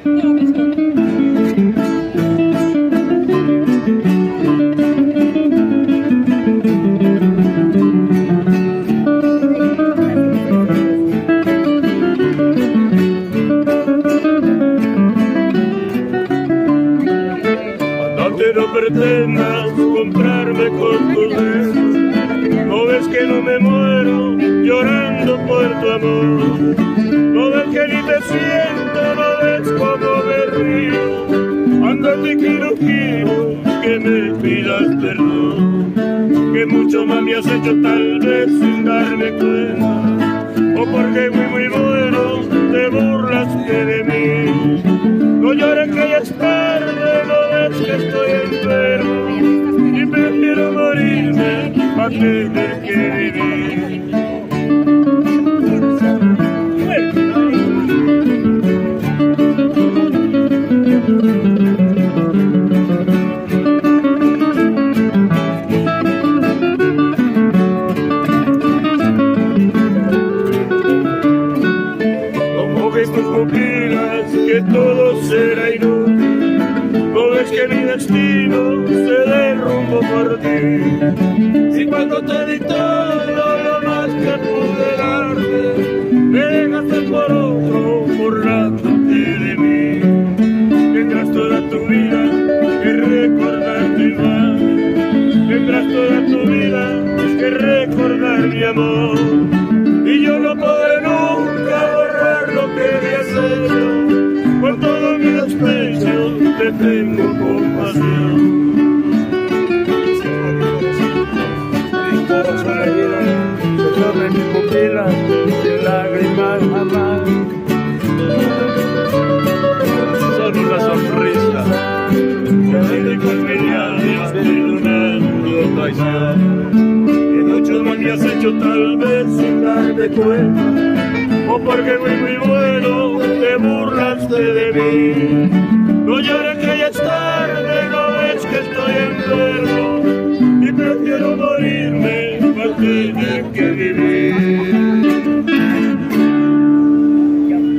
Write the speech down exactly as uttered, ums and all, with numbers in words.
No pretendas comprarme con tus besos, no ves que no me muero llorando por tu amor, no ves que ni te siento, no ves cómo me río, ando te quiero, quiero que me pidas perdón, que mucho más me has hecho tal vez sin darme cuenta, o porque muy muy bueno te burlaste de mí. No llores que ya es tarde, no ves que estoy enfermo y prefiero morirme a tener que vivir. Como ves tus pupilas que todo será inútil, no ves que mi destino se derrumbó por ti. Y cuando te di todo lo más que pude darte, me dejaste por otro burlándote de mí. Tendrás toda tu vida que recordarte igual, tendrás toda tu vida que recordar mi amor, y yo no podré nunca borrar lo que me has hecho. Por todo mi desprecio te tengo compasión. Sobre mi pupila, sin lágrimas jamás, Solo una sonrisa que dedico en mi alma iluminando traición. Y muchos más me has hecho tal vez sin darte cuenta, o porque muy muy bueno te burlaste de mí. No llores que